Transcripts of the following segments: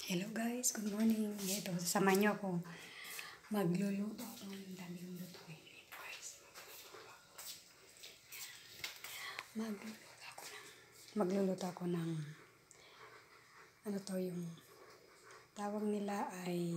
Hello guys, good morning. Ito, sasamahan niyo ako. Magluluto ako ng daming lutuin. Guys, magluluto ako ng ano to, yung tawag nila ay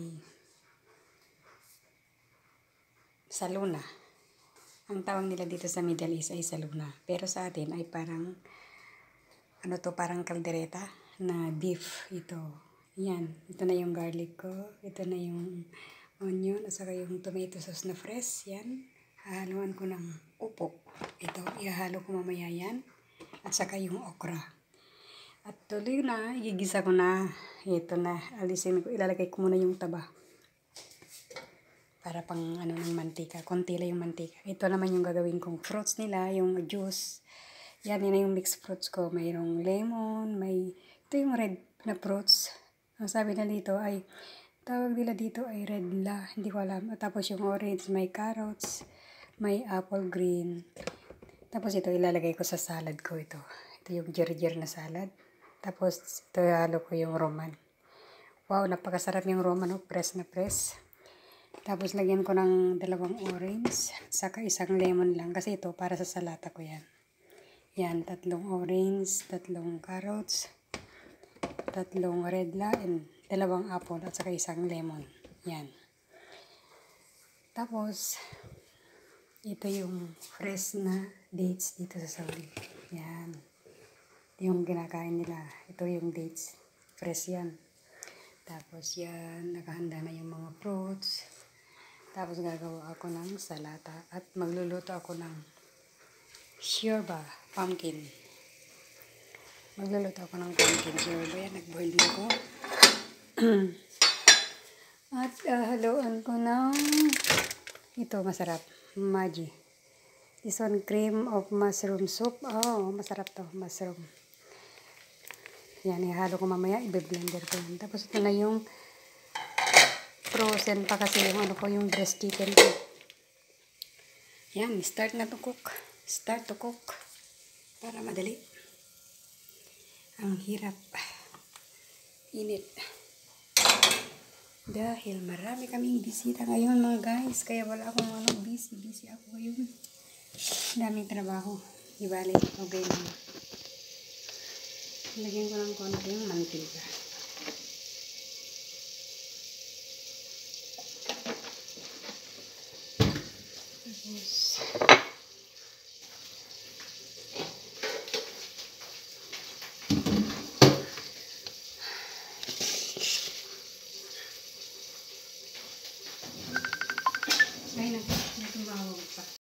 saluna. Ang tawag nila dito sa Middle East ay saluna. Pero sa atin ay parang ano to, parang kaldereta na beef ito. Yan, ito na yung garlic ko, ito na yung onion, at saka yung tomato sauce na fresh, yan. Hahaluan ko ng upo. Ito, ihahalo ko mamaya yan. At saka yung okra. At tuloy na, igigisa ko na. Ito na, alisin ko, ilalagay ko muna yung taba. Para pang ano ng mantika, konti lang yung mantika. Ito naman yung gagawin kong fruits nila, yung juice. Yan, yun na yung mixed fruits ko. Mayroong lemon, ito yung red na fruits. Ang sabi na dito ay, tawag nila dito ay red la, hindi ko alam. Tapos yung orange, may carrots, may apple green. Tapos ito ilalagay ko sa salad ko ito. Ito yung ginger na salad. Tapos ito halo ko yung roman. Wow, napakasarap yung roman, oh, press na press. Tapos lagyan ko ng 2 orange, saka 1 lemon lang. Kasi ito para sa salata ko yan. Yan, 3 orange, 3 carrots, 3 red la, and 2 apple, at saka 1 lemon. Yan. Tapos, ito yung fresh na dates dito sa Saudi. Yan. Ito yung kinakain nila. Ito yung dates. Fresh yan. Tapos yan, nakahanda na yung mga fruits. Tapos gagawa ako ng salata. At magluluto ako ng shorba, pumpkin. Magluluto ako ng pumpkin shorba. Yan, nag-boil na ako. At haluan ko ng ito, masarap. Maggi. This one, cream of mushroom soup. Oh, masarap to, mushroom. Yan, ihalo ko mamaya. I-blender ko yan. Tapos ito na yung frozen pa kasi yung ano ko, yung breast chicken ko. Yan, start na to cook. Start to cook. Para madali. Ang hirap. Init. Dahil marami kaming bisita ngayon mga guys. Kaya wala akong busy ako ngayon. Daming trabaho. Ibalik. Okay lang. Lagyan ko ng konti yung mantika.